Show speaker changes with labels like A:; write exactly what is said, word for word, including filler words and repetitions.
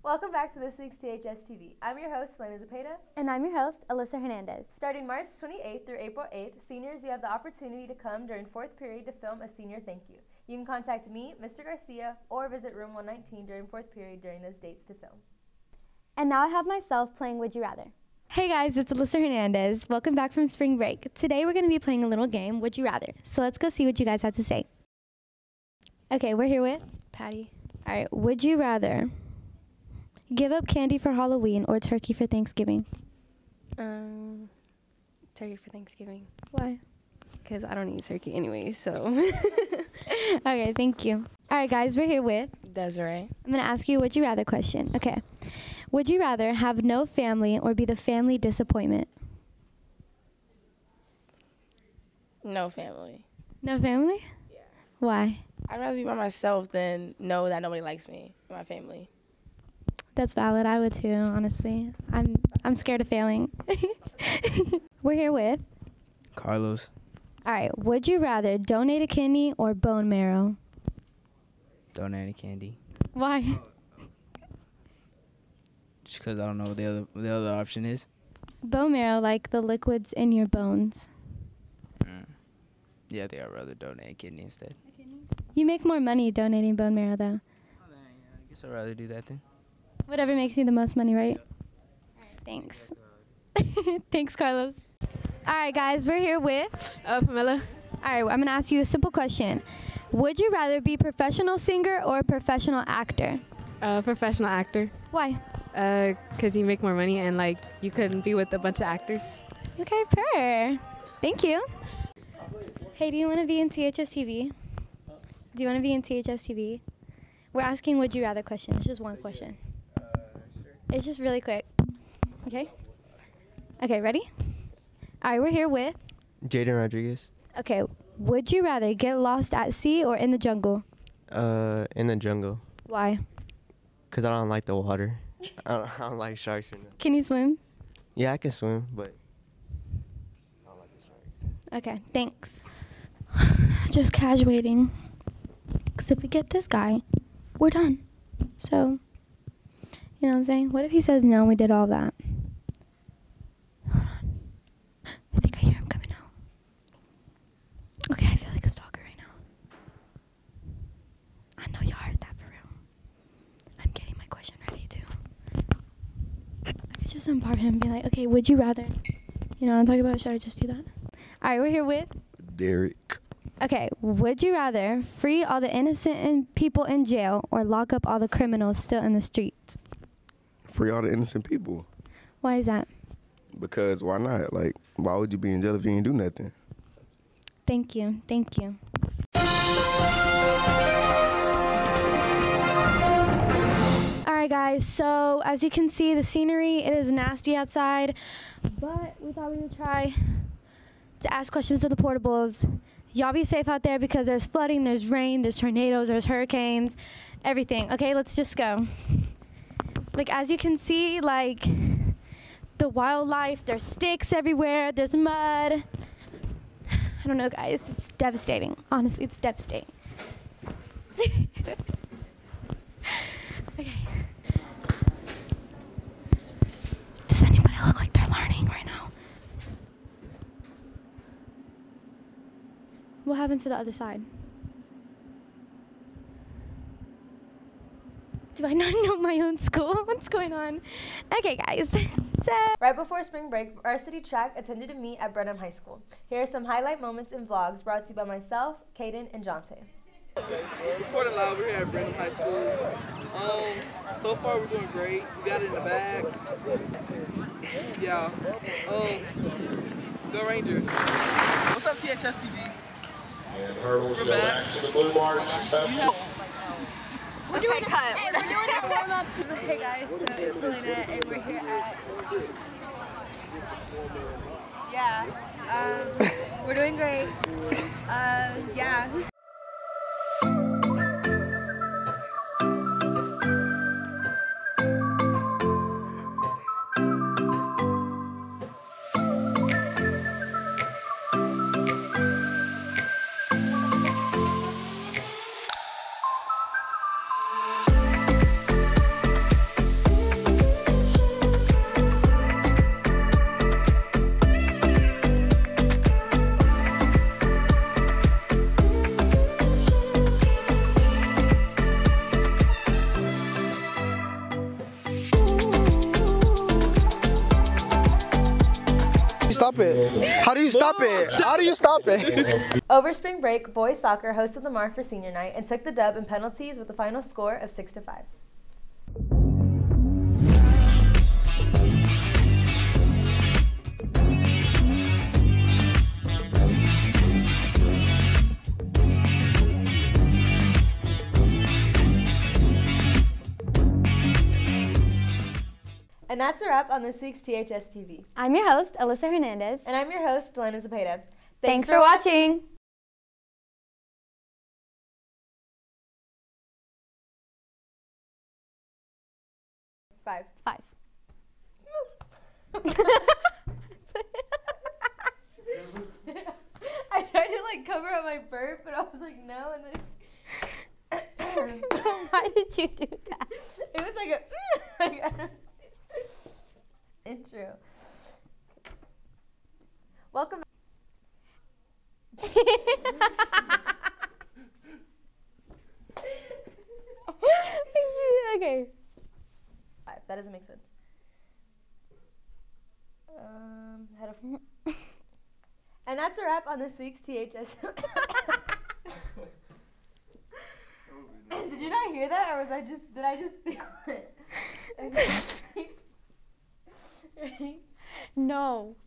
A: Welcome back to this week's T T V. I'm your host, Delayna Zepeda.
B: And I'm your host, Alyssa Hernandez.
A: Starting March twenty-eighth through April eighth, seniors, you have the opportunity to come during fourth period to film a senior thank you. You can contact me, Mister Garcia, or visit room one nineteen during fourth period during those dates to film.
B: And now I have myself playing Would You Rather. Hey guys, it's Alyssa Hernandez. Welcome back from spring break. Today we're going to be playing a little game, Would You Rather. So let's go see what you guys have to say. Okay, we're here with
C: Patty.
B: All right, would you rather give up candy for Halloween or turkey for Thanksgiving?
C: Um, turkey for Thanksgiving.
B: Why?
C: Because I don't eat turkey anyway, so.
B: Okay, thank you. All right, guys, we're here with
C: Desiree.
B: I'm going to ask you a would you rather question. Okay. Would you rather have no family or be the family disappointment?
C: No family.
B: No family?
C: Yeah.
B: Why?
C: I'd rather be by myself than know that nobody likes me, my family.
B: That's valid. I would too, honestly. I'm I'm scared of failing. We're here with
D: Carlos.
B: All right. Would you rather donate a kidney or bone marrow?
D: Donate a candy.
B: Why?
D: Just because I don't know what the other the other option is.
B: Bone marrow, like the liquids in your bones.
D: Mm. Yeah, I think I'd rather donate a kidney instead.
B: You make more money donating bone marrow, though.
D: Oh, then, yeah, I guess I'd rather do that then.
B: Whatever makes you the most money, right? All right, thanks. Thanks, Carlos. All right, guys, we're here with
C: Uh, Pamela.
B: All right, I'm going to ask you a simple question. Would you rather be a professional singer or a professional actor?
E: Uh, professional actor.
B: Why?
E: Uh, cause you make more money and like you couldn't be with a bunch of actors.
B: Okay, per. Thank you. Hey, do you want to be in T H S T V? Do you want to be in T H S T V? We're asking would you rather question. It's just one question. It's just really quick. Okay? Okay, ready? All right, we're here with
F: Jaden Rodriguez.
B: Okay, would you rather get lost at sea or in the jungle?
F: Uh, in the jungle.
B: Why?
F: Cause I don't like the water. I don't, I don't like sharks or nothing.
B: Can you swim?
F: Yeah, I can swim, but I don't like the sharks.
B: Okay, thanks. Just casuating. Because if we get this guy, we're done. So, you know what I'm saying? What if he says no and we did all that? Hold on. I think I hear him coming out. Okay, I feel like a stalker right now. I know y'all heard that for real. I'm getting my question ready too. I could just unbar him and be like, okay, would you rather? You know what I'm talking about? Should I just do that? All right, we're here with
G: Derek.
B: Okay, would you rather free all the innocent in people in jail or lock up all the criminals still in the streets?
G: Free all the innocent people.
B: Why is that?
G: Because why not? Like, why would you be in jail if you ain't do nothing?
B: Thank you. Thank you. All right, guys. So, as you can see, the scenery, it is nasty outside. But we thought we would try to ask questions to the portables. Y'all be safe out there because there's flooding, there's rain, there's tornadoes, there's hurricanes, everything. Okay, let's just go. Like, as you can see, like, the wildlife, there's sticks everywhere, there's mud. I don't know, guys. It's devastating. Honestly, it's devastating. Okay. Does anybody look like they're learning right now? What happened to the other side? Do I not know my own school? What's going on? Okay, guys. So
A: Right before spring break, varsity track attended a meet at Brenham High School. Here are some highlight moments and vlogs brought to you by myself, Caden, and Jonte.
H: Reporting live, we're here at Brenham High School. Um, so far we're doing great. We got it in the bag. Yeah. Um, go Rangers. What's up, T H S T V?
I: And hurdles go back to the blue mark.
A: We're doing, cut. Hey, we're doing our warm-ups. Hey guys, so it's Delayna, and we're here at, yeah, um, we're doing great. Uh, yeah.
J: it? How do you stop it? How do you stop it?
A: Over spring break, boys soccer hosted Lamar for senior night and took the dub in penalties with a final score of six to five. And that's a wrap on this week's T H S T V.
B: I'm your host, Alyssa Hernandez.
A: And I'm your host, Delayna Zepeda. Thanks,
B: Thanks for watching.
A: Five.
B: Five.
A: I tried to like cover up my burp, but I was like, no, and then.
B: Why did you do that?
A: It was like a. Like, I don't- Intro. Welcome.
B: Okay.
A: Five. That doesn't make sense. Um, had a and that's a wrap on this week's T H S. Did you not hear that, or was I just? Did I just feel it? Okay. Ready?
B: No.